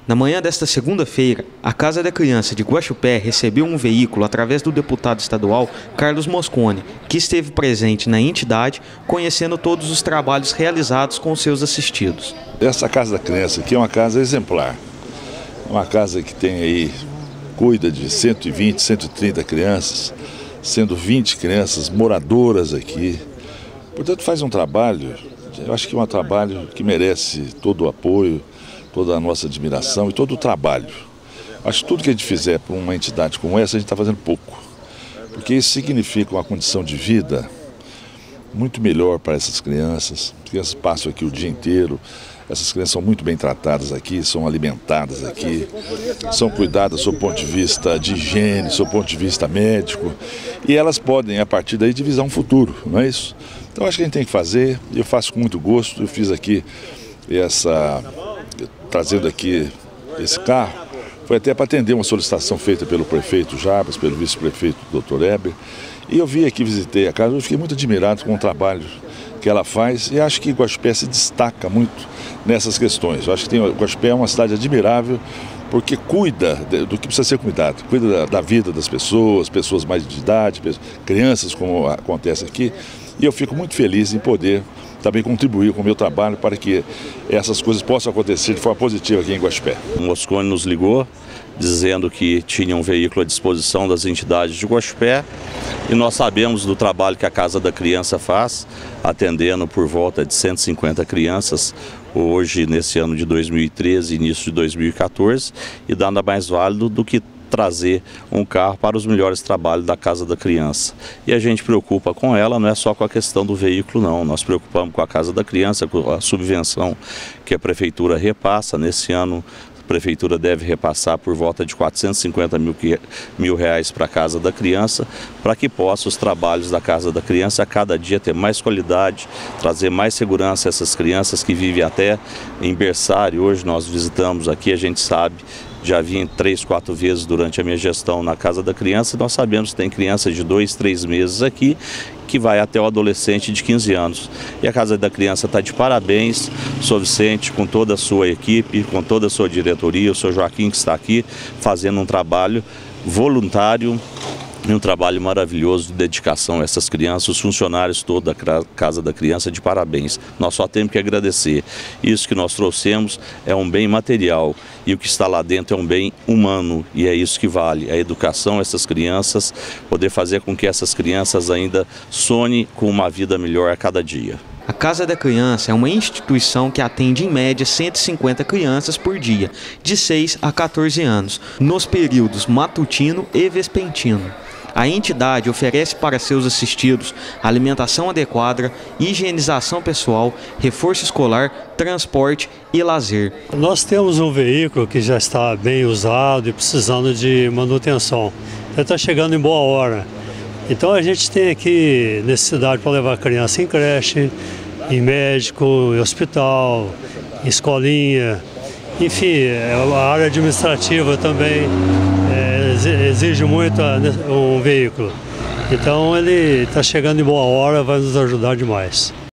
Na manhã desta segunda-feira, a Casa da Criança de Guaxupé recebeu um veículo através do deputado estadual Carlos Mosconi, que esteve presente na entidade, conhecendo todos os trabalhos realizados com os seus assistidos. Essa Casa da Criança aqui é uma casa exemplar. Uma casa que tem aí, cuida de 120, 130 crianças, sendo 20 crianças moradoras aqui. Portanto, faz um trabalho, eu acho que é um trabalho que merece todo o apoio, toda a nossa admiração e todo o trabalho. Acho que tudo que a gente fizer para uma entidade como essa, a gente está fazendo pouco. Porque isso significa uma condição de vida muito melhor para essas crianças. As crianças passam aqui o dia inteiro, essas crianças são muito bem tratadas aqui, são alimentadas aqui, são cuidadas do ponto de vista de higiene, do ponto de vista médico. E elas podem, a partir daí, divisar um futuro, não é isso? Então acho que a gente tem que fazer, eu faço com muito gosto, eu fiz aqui trazendo aqui esse carro, foi até para atender uma solicitação feita pelo prefeito Jarbas, pelo vice-prefeito Dr. Eber, e eu vim aqui, visitei a casa, eu fiquei muito admirado com o trabalho que ela faz e acho que Guaxupé se destaca muito nessas questões. Eu acho que Guaxupé é uma cidade admirável porque cuida do que precisa ser cuidado, cuida da vida das pessoas, pessoas mais de idade, crianças, como acontece aqui, e eu fico muito feliz em poder também contribuir com o meu trabalho para que essas coisas possam acontecer de forma positiva aqui em Guaxupé. O Mosconi nos ligou dizendo que tinha um veículo à disposição das entidades de Guaxupé e nós sabemos do trabalho que a Casa da Criança faz, atendendo por volta de 150 crianças hoje nesse ano de 2013 e início de 2014, e nada mais válido do que trazer um carro para os melhores trabalhos da Casa da Criança. E a gente preocupa com ela, não é só com a questão do veículo não, nós preocupamos com a Casa da Criança, com a subvenção que a Prefeitura repassa. Nesse ano a Prefeitura deve repassar por volta de 450 mil reais para a Casa da Criança, para que possa os trabalhos da Casa da Criança a cada dia ter mais qualidade, trazer mais segurança a essas crianças que vivem até em berçário. Hoje nós visitamos aqui, a gente sabe, já vim 3, 4 vezes durante a minha gestão na Casa da Criança, nós sabemos que tem criança de 2, 3 meses aqui, que vai até o adolescente de 15 anos. E a Casa da Criança está de parabéns, o Sr. Vicente, com toda a sua equipe, com toda a sua diretoria, o Sr. Joaquim que está aqui fazendo um trabalho voluntário, e um trabalho maravilhoso de dedicação a essas crianças, os funcionários todos da Casa da Criança, de parabéns. Nós só temos que agradecer. Isso que nós trouxemos é um bem material e o que está lá dentro é um bem humano e é isso que vale. A educação dessas crianças, poder fazer com que essas crianças ainda sonhem com uma vida melhor a cada dia. A Casa da Criança é uma instituição que atende em média 150 crianças por dia, de 6 a 14 anos, nos períodos matutino e vespertino. A entidade oferece para seus assistidos alimentação adequada, higienização pessoal, reforço escolar, transporte e lazer. Nós temos um veículo que já está bem usado e precisando de manutenção. Já está chegando em boa hora. Então a gente tem aqui necessidade para levar a criança em creche, em médico, em hospital, em escolinha. Enfim, a área administrativa também exige muito um veículo. Então ele está chegando em boa hora, vai nos ajudar demais.